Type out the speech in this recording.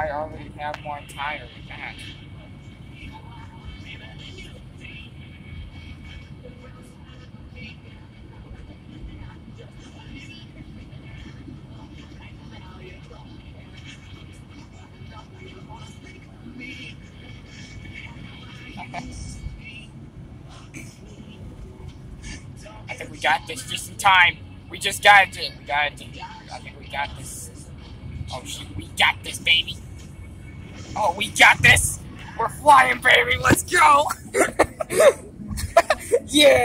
I already have one tire with that. I think we got this just in time. We just got it. We got it. I think we got this. Oh shit, we got this, baby. Oh, we got this. We're flying, baby. Let's go. Yeah.